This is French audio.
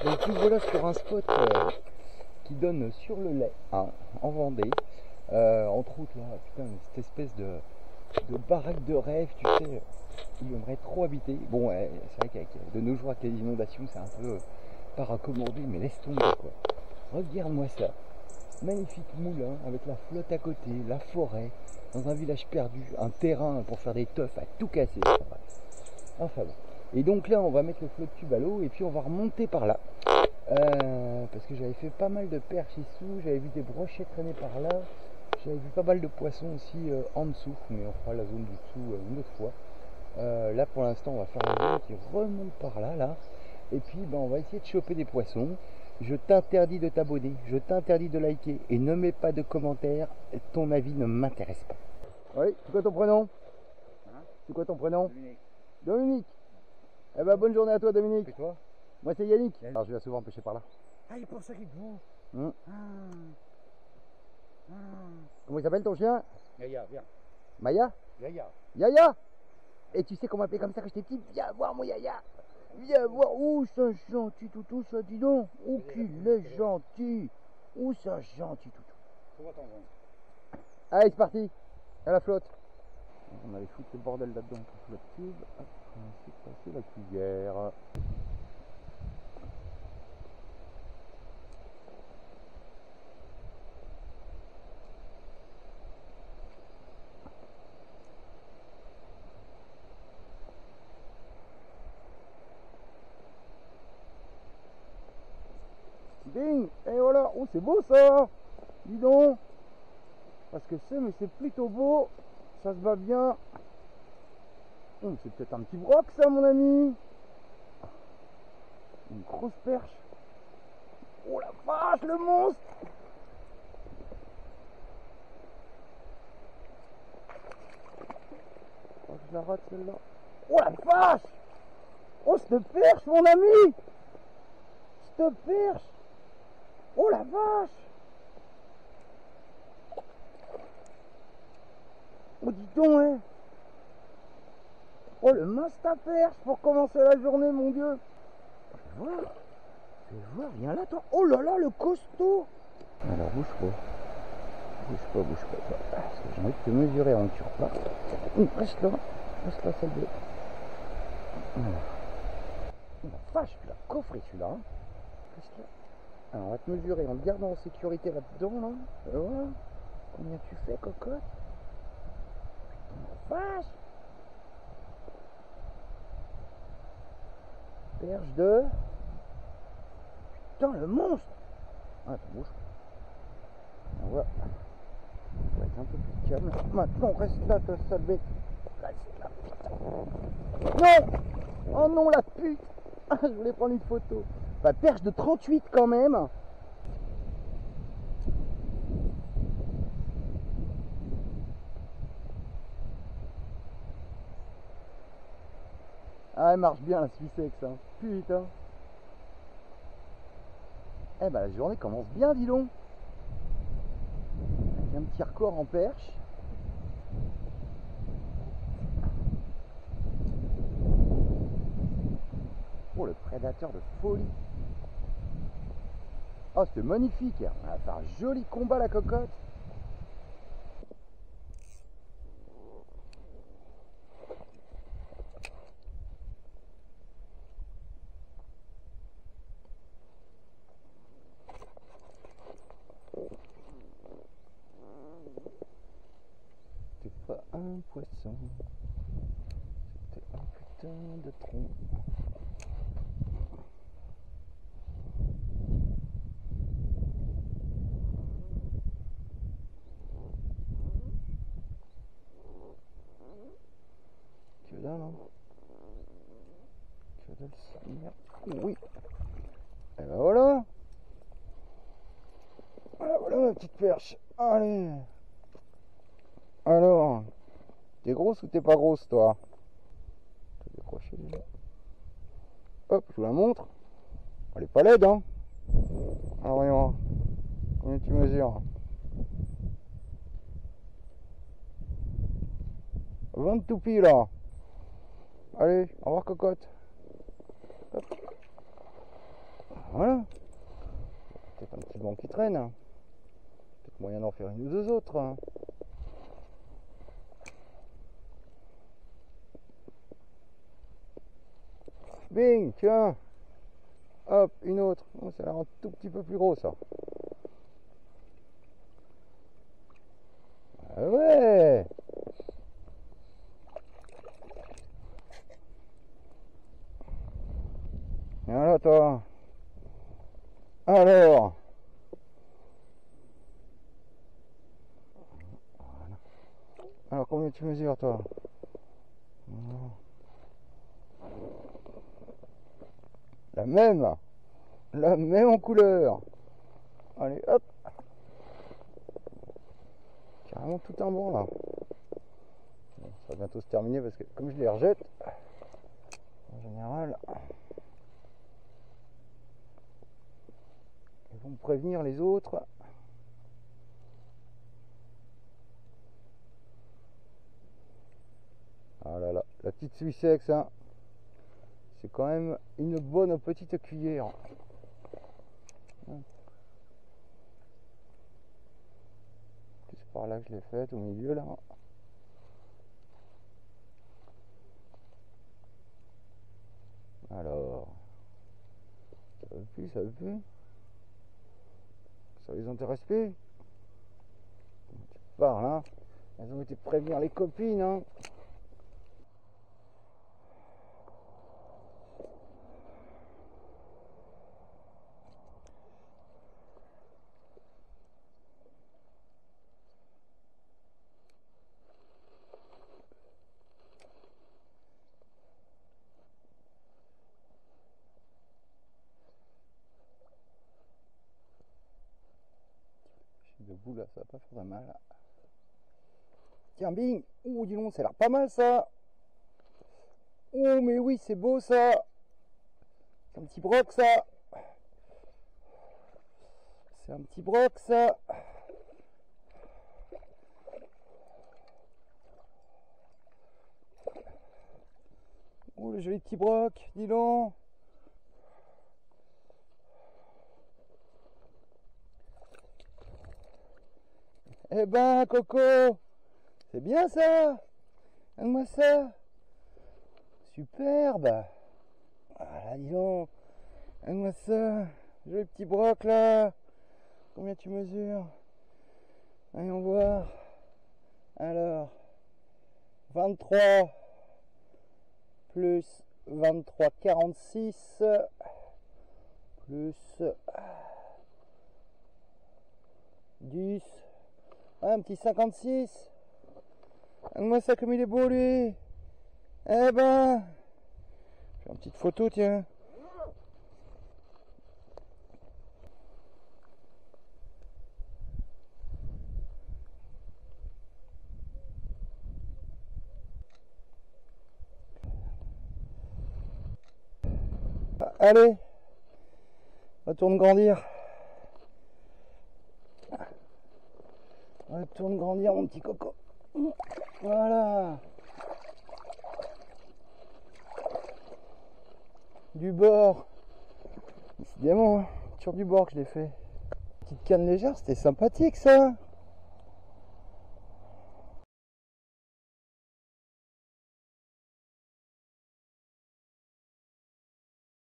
Donc nous voilà sur un spot qui donne sur le lait, hein, en Vendée. Entre autres là, putain, cette espèce de baraque de rêve, tu sais, où j'aimerais trop habiter. Bon, c'est vrai qu'avec de nos jours avec les inondations, c'est un peu pas raccommodé, mais laisse tomber quoi. Regarde-moi ça. Magnifique moulin avec la flotte à côté, la forêt, dans un village perdu, un terrain pour faire des teufs à tout casser. Enfin bon. Et donc là, on va mettre le flotte tube à l'eau et puis on va remonter par là. Parce que j'avais fait pas mal de perches ici, j'avais vu des brochets traîner par là, j'avais vu pas mal de poissons aussi en dessous, mais on fera la zone du dessous une autre fois. Là pour l'instant on va faire la zone qui remonte par là, et puis ben, on va essayer de choper des poissons. Je t'interdis de t'abonner, je t'interdis de liker et ne mets pas de commentaires, ton avis ne m'intéresse pas. Oui, c'est quoi ton prénom? Hein? C'est quoi ton prénom? Dominique. Dominique. Eh ben bonne journée à toi Dominique. Et toi? Moi c'est Yannick. Alors je viens souvent pêcher par là. Ah, il est pour ça qu'il te voit. Comment il s'appelle ton chien? Yaya, viens. Maya? Yaya. Yaya? Et tu sais comment appeler comme ça quand j'étais petit? Viens voir mon Yaya. Viens voir. Ouh, c'est un gentil toutou ça, dis donc. Ouh, qu'il est gentil. Ouh, c'est un gentil toutou. Trouve ton vent. Allez, c'est parti. À la flotte. On allait foutre le bordel là-dedans avec la flotte tube. Hop, c'est passé la cuillère. Ding. Et voilà. Oh, c'est beau ça. Dis donc. Parce que mais c'est plutôt beau. Ça se va bien. Oh, c'est peut-être un petit broc ça mon ami. Une grosse perche. Oh la vache, le monstre. Oh, je la rate celle-là. Oh la vache. Oh cette perche mon ami. Cette perche. Oh la vache. Oh dis donc hein. Oh le mince ta perche pour commencer la journée mon Dieu. Je vais voir, viens là toi. Oh là là le costaud. Alors bouge pas. Bouge pas. Parce que j'ai envie de te mesurer avant que tu repartes. Reste là celle de. Voilà. Oh la vache, tu l'as coffré celui-là. Hein. Reste là. Alors on va te mesurer en te gardant en sécurité là-dedans là. Voilà. Combien tu fais cocotte? Putain la vache. Perche de... Putain le monstre. Ah attends bouge. On va être un peu plus calme. Maintenant reste là ta sale bête. Reste là putain. Non. Oh non la pute. Ah, je voulais prendre une photo. Bah perche de 38 quand même. Ah elle marche bien la Suissex hein. Putain. Eh ben la journée commence bien dis donc. Avec un petit record en perche. Oh le prédateur de folie. Oh c'était magnifique. On va faire un joli combat la cocotte. C'était pas un poisson. C'était un putain de tronc. Que dalle hein. Que dalle sa merde. Oui. Et ben voilà. Voilà ma petite perche. Allez. Alors, t'es grosse ou t'es pas grosse toi? T'as décroché déjà. Hop, je vous la montre. Elle est pas laide hein. Alors voyons. Combien tu mesures? 20 toupies là. Allez, au revoir cocotte. Hop. Voilà. vivement qu'il traîne. Hein. Peut-être moyen d'en faire une ou deux autres. Hein. Bing, tiens. Hop, une autre. Oh, ça a l'air un tout petit peu plus gros ça. Ah ouais. Viens là toi. Alors. Alors combien tu mesures toi? La même en couleur. Allez hop. Carrément tout un bon là. Bon, ça va bientôt se terminer parce que comme je les rejette, en général, ils vont me prévenir les autres. Ah là là, la petite Suissex, hein, c'est quand même une bonne petite cuillère. C'est par là que je l'ai faite, au milieu là. Alors, ça veut plus, ça veut plus. Ça les intéresse plus. Tu parles, hein. Elles ont été prévenir les copines, hein. Debout là, ça va pas faire de mal. Tiens, bing. Ouh, dis donc, ça a l'air pas mal ça. Oh, mais oui, c'est beau ça. C'est un petit broc ça. C'est un petit broc ça. Oh, le joli petit broc, dis donc. Eh ben, Coco, c'est bien ça. Donne-moi ça. Superbe. Ah là, dis donc. Donne-moi ça. Joli petit broc là. Combien tu mesures? Voyons voir. Alors, 23 plus 23, 46 plus 10. Ah, un petit 56. Donne-moi ça comme il est beau lui. Eh ben, fais une petite photo, tiens. Allez, retourne grandir. Retourne grandir mon petit Coco. Voilà. Du bord. Décidément, hein, sur du bord que je l'ai fait. Petite canne légère, c'était sympathique ça.